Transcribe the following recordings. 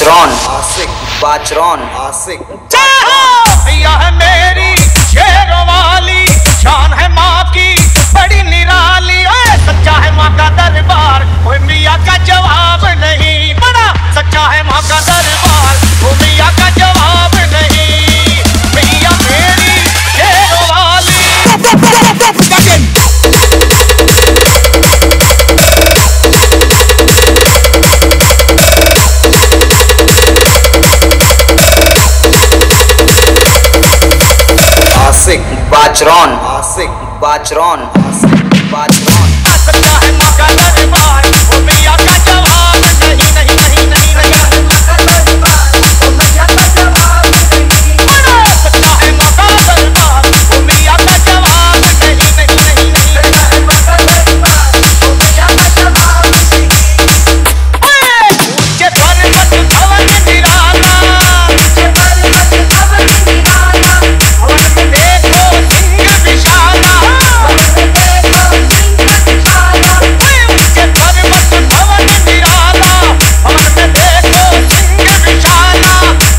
बाजरौन आशिक बाजरौन आशिक भैया है मेरी शेरों वाली शान है माँ की बड़ी निराली। सच्चा है माँ का दरबार कोई मियाँ का जवाब नहीं। बड़ा सच्चा है माँ का दरबार वो मियाँ का जवाब नहीं। भैया मेरी शेरों वाली आशिक बाजरौन आशिक बाजरौन आशिक बाजरौन। सच्चा है माँ का दरबार वो मियाँ का जवाब नहीं नहीं नहीं नहीं नहीं। बड़ा सच्चा है माँ का दरबार वो मियाँ का जवाब नहीं नहीं नहीं नहीं। ऊंचे पर्वत भवन निराला भवन में देखो सिंह विशाला। ऊंचे पर्वत भवन निराला भवन में देखो सिंह विशाला।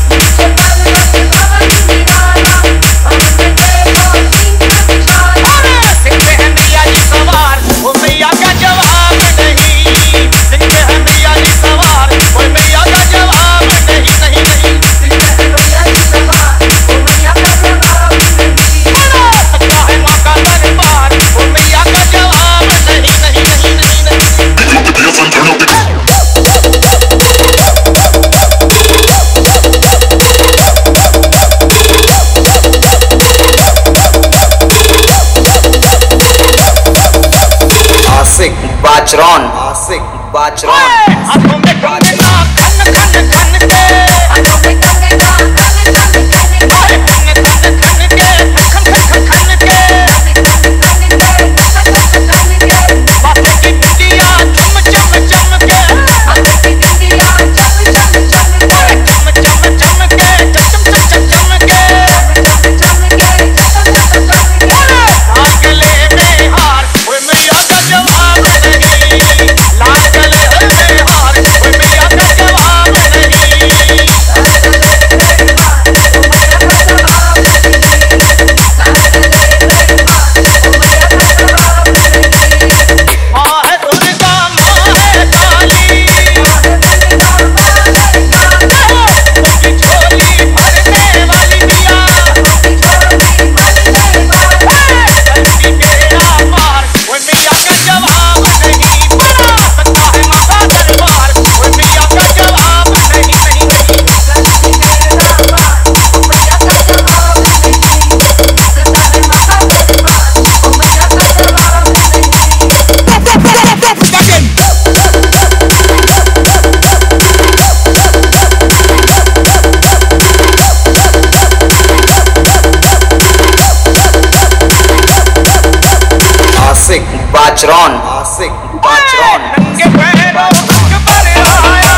सिंह पे है मियाँ जी सवार वो मियाँ का जवाब नहीं। सिंह पे है मियाँ जी सवार वो मियाँ का जवाब नहीं नहीं नहीं। सच्चा है माँ का दरबार वो मियाँ का जवाब नहीं नहीं नहीं नहीं नहीं। आशिक बाजरौन आशिक बाजरौन हाथों में कंगना खन खन खन के खन खन खन के खन खन खन के बातें की बिटिया चम चम चम के चम चम चम के चम चम चम के लाल गले में हार वो मियाँ का जवाब नहीं। लाल गले में हार वो मियाँ का जवाब नहीं। माँ है दुर्गा माँ है काली सबकी झोली भरने वाली मियाँ। करती बेड़ा पार वो मियाँ का जवाब नहीं। बड़ा सच्चा है माँ का दरबार वो मियाँ का जवाब नहीं नहीं नहीं। आशिक बाजरौन आशिक बाजरौन। नंगे पैरों अकबर आया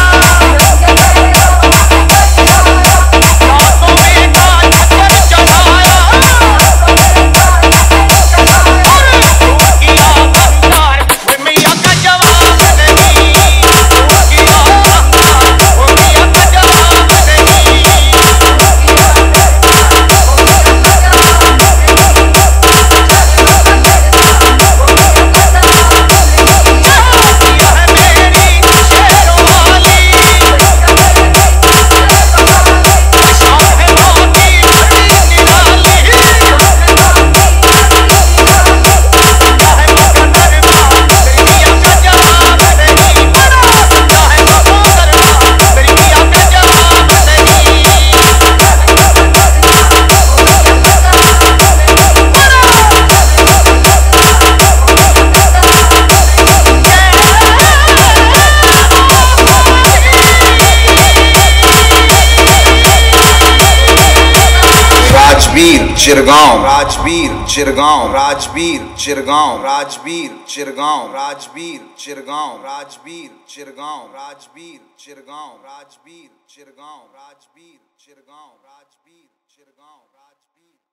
रातों में ताज पर चढ़ाया। किया अहंकार वो मियाँ का जवाब नहीं। किया अहंकार वो मियाँ का जवाब नहीं। भैया है मेरी शेरों वाली शान है माँ की बड़ी निराली। सच्चा है माँ का दरबार मेरी मियाँ का जवाब नहीं। बड़ा सच्चा है माँ का दरबार मेरी मियाँ का जवाब नहीं। राजवीर चिरगांव राजवीर चिरगांव राजवीर चिरगांव राजवीर चिरगांव राजवीर चिरगांव राजवीर चिरगांव राजवीर चिरगांव राजवीर चिरगांव राजवीर चिरगांव राजवीर चिरगांव राजवीर